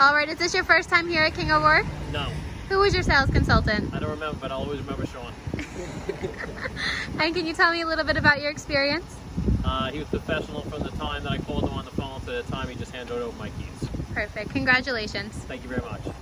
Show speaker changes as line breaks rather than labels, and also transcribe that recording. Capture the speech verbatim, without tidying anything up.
All right, is this your first time here at King O'Rourke?
No.
Who was your sales consultant?
I don't remember, but I'll always remember Sean.
And can you tell me a little bit about your experience?
Uh, he was professional from the time that I called him on the phone to the time he just handed over my keys.
Perfect. Congratulations.
Thank you very much.